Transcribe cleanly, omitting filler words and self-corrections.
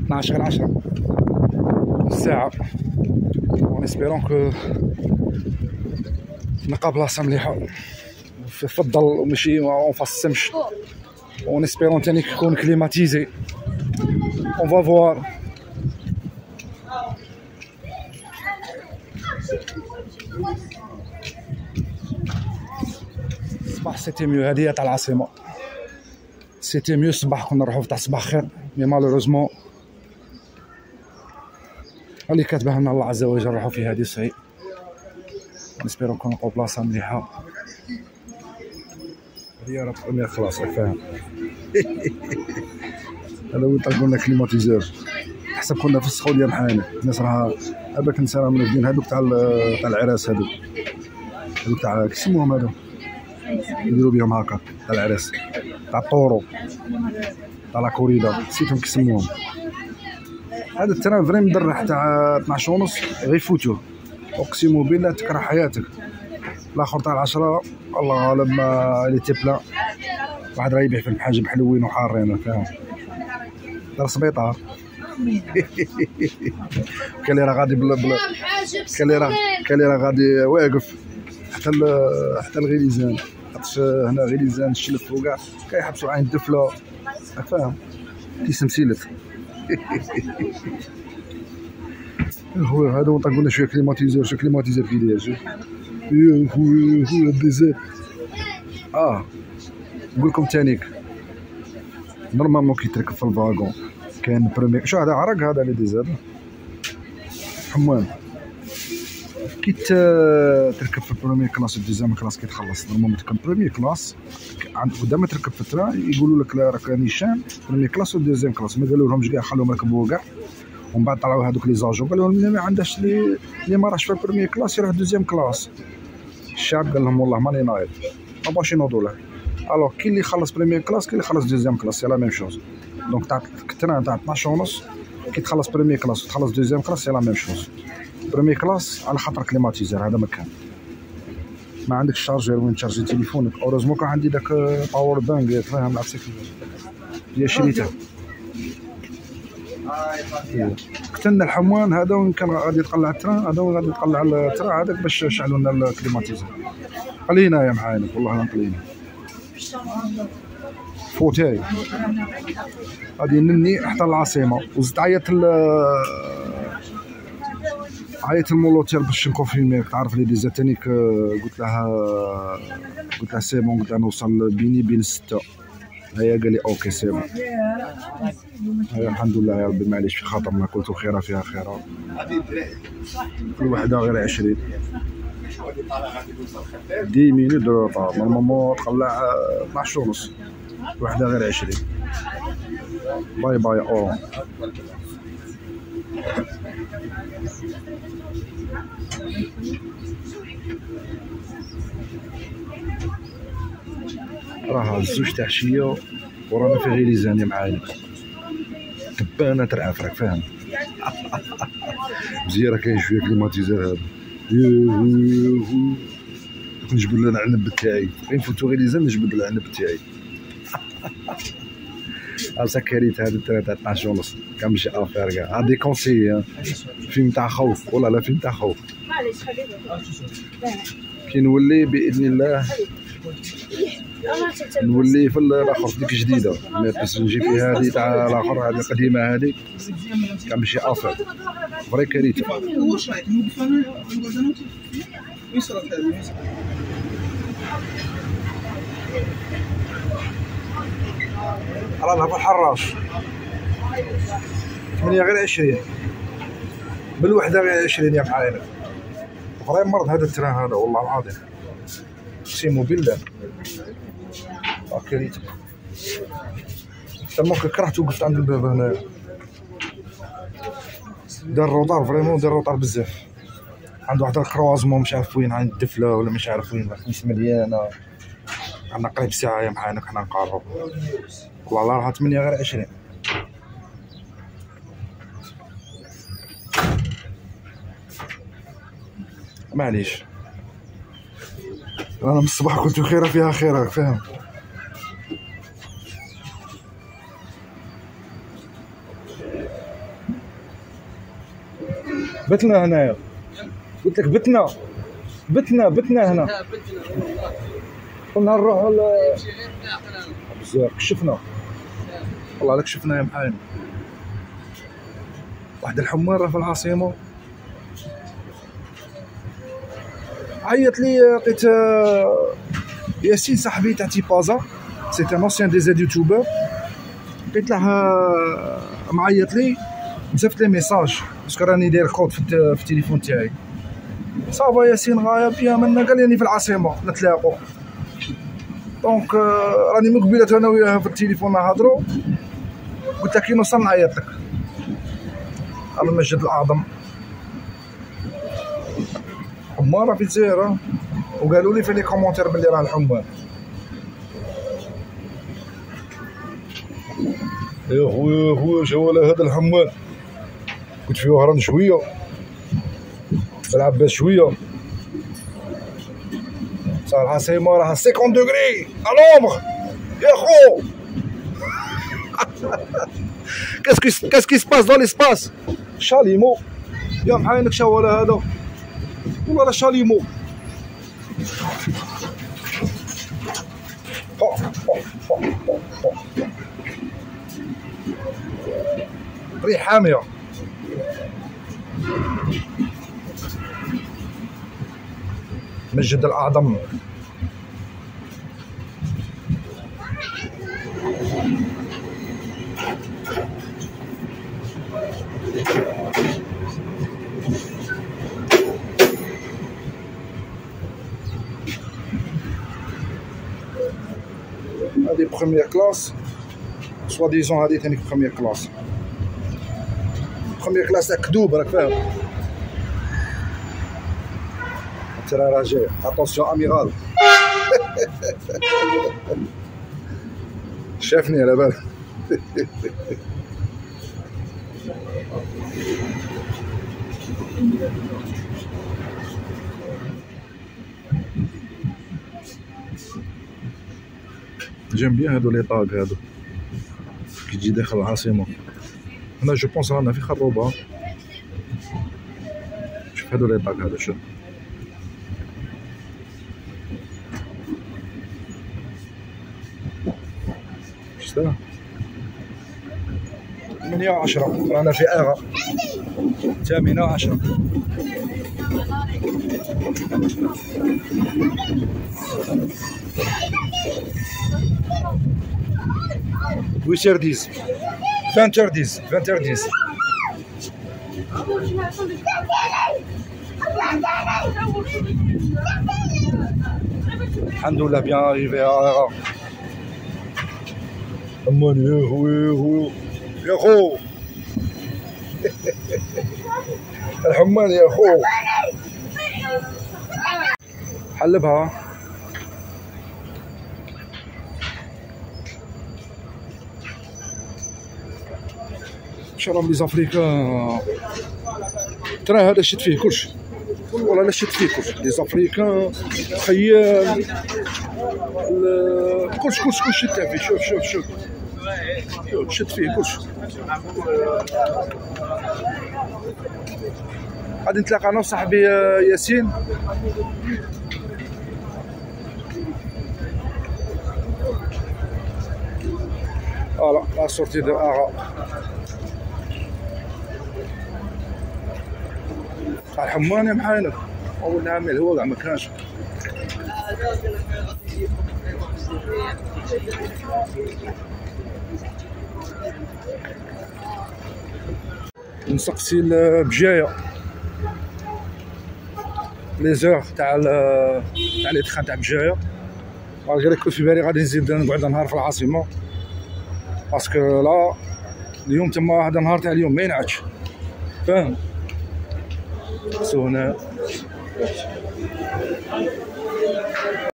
12 غير 10 الساعة. اون اسبيرون كو نلقى بلاصة مليحة في الظل وماشي اون فاس الشمس. اون اسبيرون تاني يكون كليماتيزي. اون فا فوار. الصباح سيتي ميو. هادي تاع العاصمة سيتي ميو. الصباح كنا نروحو تاع الصباح خير، مي مالوروزمون اللي كاتبه لنا الله عز وجل نروحو في هادي صعيب. نسبيرو نكون نلقاو بلاصة مليحة. هادي راه بروميير كلاس فاهم. هذا وين طلقولنا كليماتيزور حسب كنا في السخونية بحالنا. الناس راها هذاك الناس راهم منفدين هذوك تاع العراس هذوك تاع كيسموهم هذوك يديروا بهم هكا تاع العراس تاع الطورو تاع لا كوريدا نسيتهم كيسموهم. هذا التران فريم مدرح تاع 12 ونص غير فوتوه اقسم بالله تكره حياتك. الاخر تاع 10 الله غالب ما لي تي بلا. واحد راه يبيع في الحاجب حلوين وحارين فاهم. دار سبيطار. كان اللي راه غادي كان اللي راه غادي واقف حتى الغليزان. خاطش هنا غليزان الشلف وكاع كيحبسوا عين الدفله فاهم. كيسمسيلت. هو هذا وطا قلنا شويه كليماتيزور كي داير يا خويا ديزير. نقول لكم تانيك نورمالمون كيتركب في الفاغون كاين بروميير. شو هذا عرق هذا اللي ديزير حمام كي تركب في البروميير كلاس والدوزيام كلاس. كي تخلص نورمالمون تركب بروميير كلاس قدام ما تركب في التران يقولوا لك راك نيشان بروميير كلاس ودوزيام كلاس. ما قالوا لهمش كاع خلوهم يركبوا كاع. ومن بعد طلعوا هذوك لي زاجون قالوا لهم ما عندهاش اللي ما راهش في البروميير كلاس يروح دوزيام كلاس. الشعب قال لهم والله ماني نايض ما باش ينوضوا له. الوغ كي اللي خلص بريمير كلاس كي اللي خلص دوزيام كلاس سي لا ميم شوز. دونك تاع التران تاع 12 ونص كي تخلص بريمير كلاس وتخلص دوزيام كلاس سي لا ميم شوز. بريمير كلاس على خاطر كليماتيزير هذا مكان ما عندك الشارجور وين تشارجي تليفونك. اوروزمون كان عندي داك باور بانك فاهم العفسه هي شريتها. كتلنا الحموان هذا وين كان غادي يتقلع التران هذا وين غادي يتقلع التران هذاك باش شعلوا لنا الكليماتيزير. قلينا يا معاينك والله قلينا. فوتاي غادي نني حتى العاصمه وزدت عيط المولوتير باش نكونفيرميك. تعرف لي ديزا تانيك قلت لها سي بون. قلت لها نوصل بين 6. هيا قال لي اوكي سي بون. هيا الحمد لله يا ربي معليش في خاطرنا قلت خيرا فيها خيرا. كل وحده غير 20 10 مينوت دو روطار. نورمالمون تقلع 12 ونص وحده غير 20. باي باي او. راها الزوج تاع عشيه ورانا في غليزان يا معايا. تبانه ترعف راك فاهم. مزيان راه كاين شويه كليماتيزور هذا. نجبد العنب تاعي غير نفوتو غليزان نجبد العنب تاعي. سكريت هذا التران تاع 12 ونص كنمشي افير كاع. هادي كونسي فيلم تاع خوف والله لا فيلم تاع خوف. كي نولي باذن الله نولي في الاخر في ديك جديده باش نجي في هذه تاع الاخر هذه القديمه هذه كنمشي افير فري كاريتا. على نهر الحراش 8 غير 20 بالوحده غير 20 يا معايا. فري مرض هذا التران هذا والله العظيم اقسم بالله كارثه. تما كرهت وقفت عند الباب هنا. دار روطار فريمون دار روطار بزاف. عنده واحد الكروازمون مش عارف وين عند الدفله ولا مش عارف وين. الخميس مليانه عندنا قريب ساعه يا معانا حنا نقاربوا والله راها 8 غير 20. معليش انا من الصباح قلت خيره فيها خيره فاهم. بتنا هنايا، قلت لك بتنا هنا. قلنا نروحو بزاف كشفنا، والله لا كشفنا يا محاين. واحد الحمار راه في العاصمة عيط لي، لقيت ياسين صاحبي تاع تيبازا، سيتي ان اسيان دي زاد يوتيوبر، لقيت له معيط لي، نزفت لي ميساج باسكو راني داير كود في التليفون تاعي. صافا ياسين غايب يا منا، قال لي راني في العاصمة نتلاقوا. دونك راني من قبيلة انا وياه في التليفون نهضروا، قلت لك كي نوصل نعيط لك. المسجد الاعظم حمار في الجزائر، وقالوا لي في لي كومونتير بلي راه الحمار. يا خويا جا هذا الحمار، كنت فيه وهران شويه، العباس شويه، صار العاصمة راه 50 دوغري الومبر يا خو. qu'est-ce qui se passe dans l'espace؟ شاليمو يا محاينك شا ولا هذا، والله راه شاليمو. ريح حامية. مسجد الأعظم هذه بخوميير كلاس، سوا ديزون هذه ثاني بخوميير كلاس. بخوميير كلاس تاع كذوب راك فاهم. ترى راه جاي، اتونسيون اميغال. شافني على بالك. جيم بيان هادو لي طاق هادو كي تجي داخل العاصمة. انا جو بونس رانا في خروبة. شوف هادو لي طاق هادو، شوف شتا 8/10 رانا في اغا 8/10. ويشرديز 20h10 20h10. الحمد لله بيان اريفي اغا. اماني يا خويا يا خو. الحمان يا خو حلبها. شرم لي زافريكان ترى هذا شت فيه كلشي، والله لا شت فيه كلشي. لي زافريكان خيال كلشي شت فيه. شوف شت فيه كلشي. غادي نتلاقى انا وصاحبي ياسين. فوالا لا سورتي دو اغا. الحمان يا محاينك اول عامل هو كاع مكانش. نسقسي بجايه لي زور تاع لي تخان تاع بجايه. غير كنت في بالي غادي نزيد نقعد نهار في العاصمه، باسكو لا اليوم تما هذا النهار تاع اليوم ما ينعدش فاهم. سو هنا